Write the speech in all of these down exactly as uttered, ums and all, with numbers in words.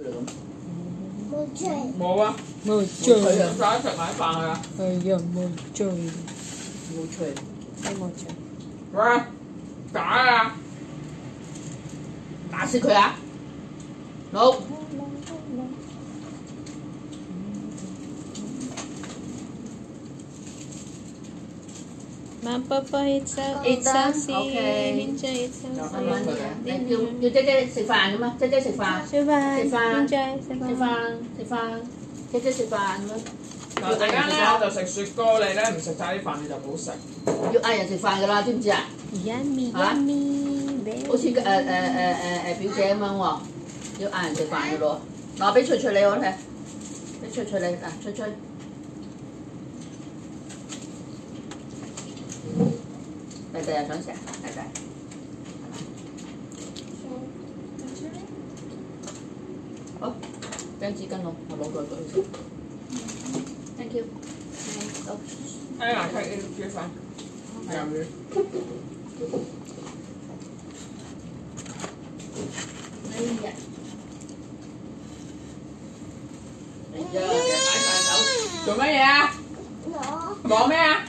就咁。 冇醉。 冇啊， 冇醉。 唔使食埋飯㗎。 係啊，冇醉。 冇趣。 你冇醉。 喂，打啊！ 打死佢啊！好。 媽爸爸一週一週先，現在一週慢慢嚟。你叫叫姐姐食飯咁啊？姐姐食飯。 食飯。 食飯。 現在食飯。 食飯食飯。姐姐食飯咁啊！ 嗱，陣間咧我就食雪糕，你咧唔食晒啲飯你就唔好食。 要嗌人食飯㗎啦，知唔知啊？ Yummy 嚇 yummy。 好似誒誒誒誒誒表姐咁樣喎，要嗌人食飯㗎咯。嗱，俾翠翠你我睇，俾翠翠你嗱，翠翠。弟弟又想食啊，弟弟。好，張紙巾我，我攞過去先。Thank you。好。 哎呀，睇呢啲飯，又要。 哎呀！哎呀，擺晒手。 做乜嘢啊？ 攞。 攞咩啊？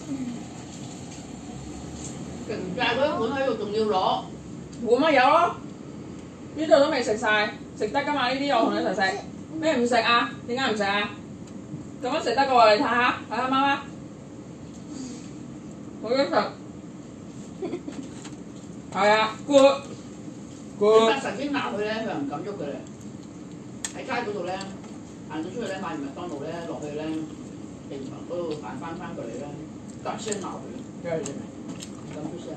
食唔晒嗰啲碗喺度，仲要攞。 碗咪有咯，呢度都未食晒，食得㗎嘛？呢啲我同你一齊食。咩唔食啊？點解唔食啊？咁樣食得嘅喎，你睇下，睇下媽媽，好想食。係啊 ，good good。 你神經鬧佢咧，佢又唔敢喐嘅咧。喺街嗰度咧，行到出去咧，買完麥當勞咧，落去咧，地盤嗰度行翻翻過嚟咧，夾聲鬧佢。 跟住你唔敢出聲。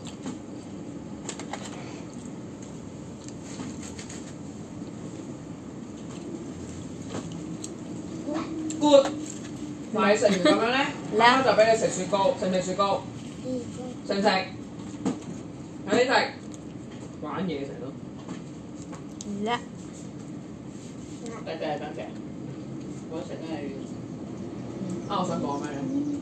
good。嗱，你食完咁樣咧，媽媽就俾你食雪糕，食唔食雪糕？食唔食？有啲食。玩嘢成日都。 叻。 多謝多謝。我食咧啊！我想講咩咧？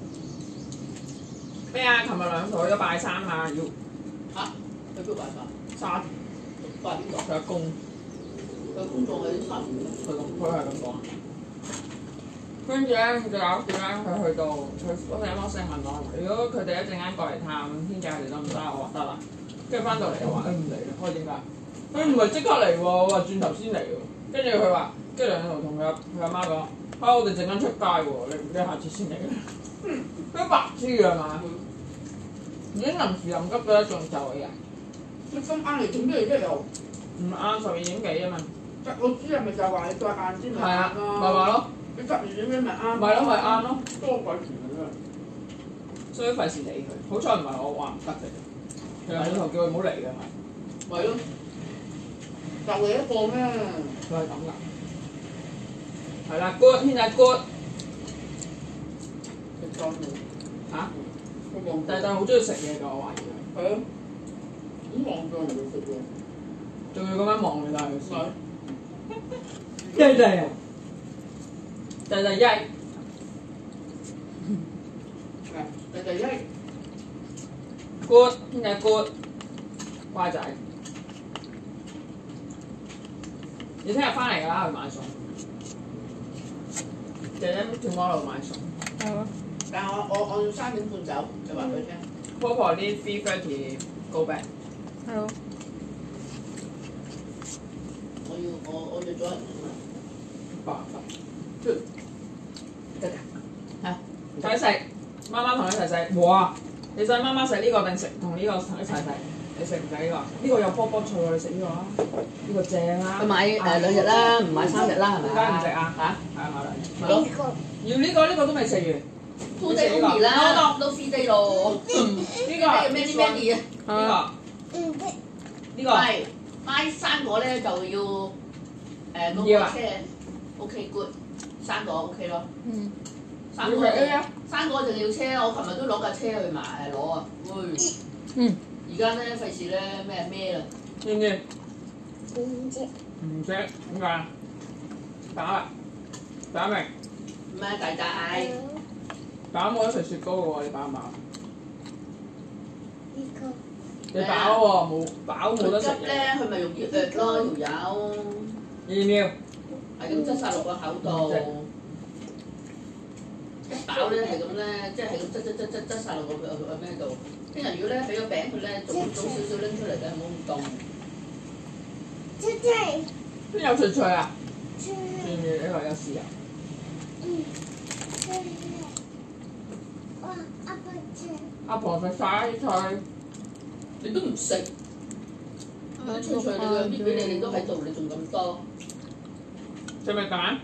咩啊？琴日兩台咗拜山嘛，要嚇，去邊度拜山？ 沙拜邊個？ 佢阿公， 佢工作喺沙田。 佢咁佢係咁講。跟住咧，佢就搞掂咧，佢去到佢嗰陣啱先問我，如果佢哋一陣間過嚟探天仔佢哋得唔得？我話得啦。跟住翻到嚟又話誒唔嚟啦，開點解？佢唔係即刻嚟喎，我話轉頭先嚟喎。跟住佢話，跟住兩度同佢阿佢阿媽講，啊我哋陣間出街喎，你你下次先嚟啦。都白痴㗎嘛！已經臨時臨急嘅，仲就嘅人。 你咁晏嚟做咩啫又？ 唔啱十二點幾啊嘛。 我知係咪就係話你再晏先咪係啊， 啱咯？ 咪話咯。 你十二點幾咪啱？ 咪咯咪啱咯。 多鬼時㗎啦！ 所以費事理佢，好彩唔係我話唔得嘅啫。其實老頭叫佢唔好嚟嘅嘛。 咪咯，就係一個咩？ 佢係咁㗎。係啦 ，good 天仔 good。 食裝嘅嚇？ 佢望但但好中意食嘢㗎，我懷疑佢。 係啊，咁望住人哋食喎。 仲要咁樣望你睇佢先。 係。 弟弟啊！弟弟一。 弟弟一。 good 天仔 good。乖仔。你聽日翻嚟㗎啦，去買餸。姐姐仲喺度買餸。 係咯。 但係我我我要三點半走，就話佢聽。 婆婆啲 three thirty go back。 係咯。 我要我我約咗人啊嘛。 白白。 得㗎。係。 唔使食，媽媽同你一齊食。哇！你想媽媽食呢個定食同呢個一齊食？你食唔食呢個？呢個有波波脆喎，你食呢個啊？呢個正啊！ 佢買誒兩日啦，唔買三日啦，係咪？ 點解唔食啊？ 嚇？ 係啊，買兩日。 係咯。 要呢個呢個都未食完。 two day only 啦，都 three day 咯。 呢個咩咩啲咩嘢？ 呢個呢個係買生果咧就要誒嗰個車 OK good，生果 OK 咯。 嗯。 生果生果就要車，我琴日都攞架車去買攞啊，喂。 嗯。 而家咧費事咧咩咩啦。 知唔知？ 唔知。 唔知點解啊？打啦，打明。 唔係大大嗌。 打冇得食雪糕嘅喎，你飽唔飽？ 呢個。 你飽喎，冇飽冇得食嘢。 急咧，佢咪用熱藥咯條友。 二秒。 係咁擠晒落個口度。一飽咧係咁咧，即係係咁擠擠擠擠擠晒落個個咩度。聽日如果咧俾個餅佢咧，早早少少拎出嚟咧，唔好咁凍。 脆脆， 邊有脆脆啊？ 脆， 嗯，呢個有豉油。 嗯，脆脆。哇，阿爸脆。 阿婆食晒啲菜， 你都唔食，啲脆脆你個搣俾你，你都喺度，你仲咁多。 食咪蛋？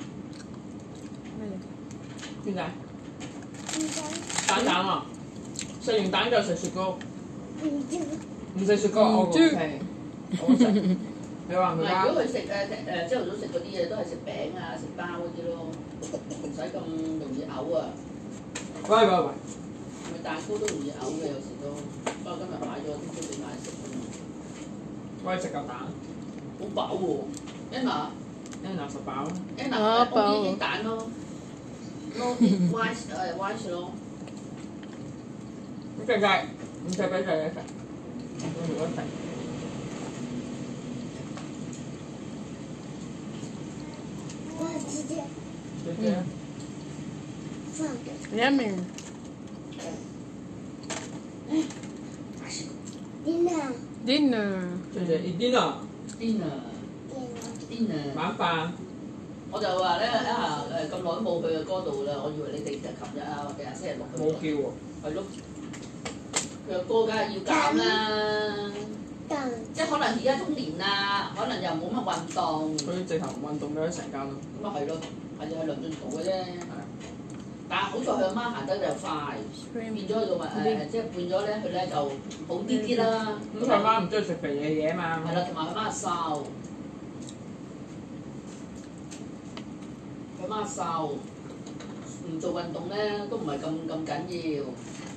邊仔？ 唔使。 蛋蛋啊！食完蛋就食雪糕。 唔知。 唔食雪糕我 OK，我食。你話唔唔係， 啱？ 如果佢食誒誒朝頭早食嗰啲嘢，都係食餅啊、食包嗰啲咯，唔使咁容易嘔啊。 喂喂喂！ 咪蛋糕都容易嘔嘅，有時都。不過今日買咗啲都俾買食㗎嘛。 我係食嚿蛋。 好飽喎 ，Anna。Anna 食飽啦。 Anna 我啲啲蛋咯，撈啲 white 誒 white 咯。 唔食晒，唔食俾細嘢食。我如果食。 我直接姐姐。 放的。 Yummy. Dinner. Dinner. 姐姐 eat dinner。 dinner。dinner。 晚飯。 我就話咧啊誒咁耐都冇去嘅嗰度啦，我以為你哋就琴日啊或者星期六去。 冇叫喎。 係咯。佢個歌梗係要減啦。即係可能而家中年啦，可能又冇乜運動。 佢直頭運動咗成間咯。 咁啊係咯，係就係梁俊圖嘅啫。但係好在佢阿媽行得又快，變咗佢個咪誒，即係變咗咧，佢咧就好啲啲啦。 咁佢阿媽唔中意食肥嘅嘢啊嘛。 係啦，同埋佢媽瘦，佢媽瘦，唔做運動咧都唔係咁咁緊要。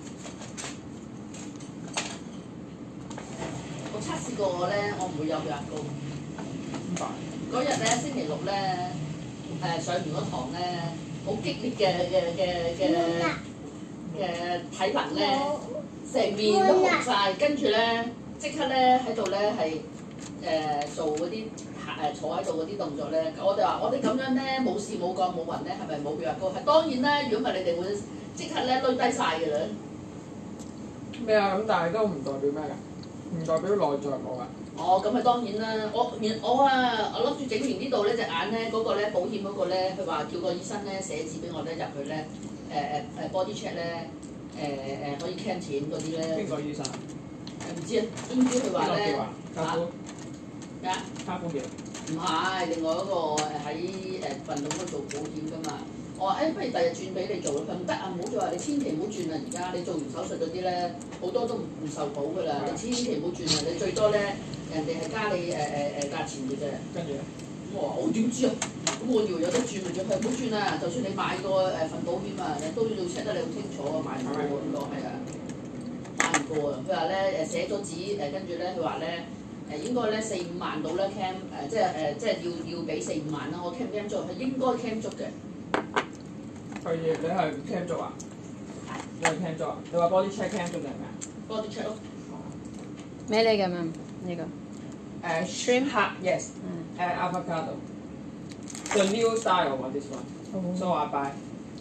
我測試過咧，我唔會有血壓高。 點解？ 嗰日咧星期六咧，誒上完嗰堂咧，好激烈嘅嘅嘅嘅嘅體能咧，成面都紅晒，跟住咧即刻咧喺度咧係誒做嗰啲誒坐喺度嗰啲動作咧，我哋話我哋咁樣咧冇事冇幹冇暈咧，係咪冇血壓高？係當然啦，如果唔係你哋會即刻咧攆低晒㗎啦。 咩啊？咁但係都唔代表咩㗎？唔代表內在冇啊！ 哦，咁啊當然啦，我我啊，我諗住整完呢度呢隻眼咧，嗰、那個咧保險嗰個咧，佢話叫個醫生咧寫紙俾我咧入去咧，誒誒誒 body check 咧，誒誒可以 can 錢嗰啲咧。 邊個醫生？ 誒唔知啊，總之佢話咧嚇咩啊？ 卡夫叫？ 唔係，另外一個誒喺誒運動嗰度做保險㗎嘛。我話誒、欸，不如第日轉俾你做啦。佢唔得啊，唔好再話你千祈唔好轉啊！而家你做完手術嗰啲咧，好多都唔唔受保㗎啦。你千祈唔好轉啊！你最多咧，人哋係加你誒誒誒價錢嘅啫。跟住咧，咁我話我點知啊？咁我以為有得轉咪就係唔好轉啊！就算你買個誒份保險啊，都要 check 得你好清楚啊，買唔過呢個係啊，買唔過啊！佢話咧誒寫咗紙誒，跟住咧佢話咧誒應該咧四五萬到咧 cam 誒，即係誒即係要要俾四五萬啦。我 cam 唔 cam 足係應該 cam 足嘅。 係你係 cam 足啊？你係 cam 足啊？你話 body check cam 足定係咩啊 body check 咯。 咩嚟㗎嘛？呢個誒 shrimp hot yes，誒 avocado。The new style one this one。So I buy。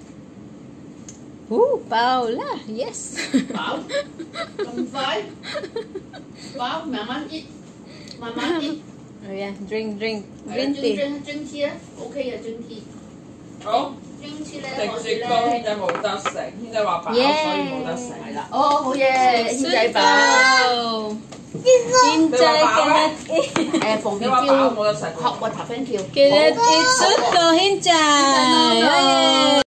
哦，飽啦 ，yes。 飽？咁快？飽，慢慢啲，慢慢啲。 係啊 ，drink drink 係 green 啊 tea。 drink drink tea 啊 ，OK 嘅 drink tea。 好。 drink tea 咧食可以雪糕，軒咧。 仔冇得食，軒仔話飽，所以冇得食。 係啦。哦，好嘢，軒仔飽。 軒仔嘅誒，馮你話飽叫冇得食。 學 water thank you。 嘅，it's 軒仔。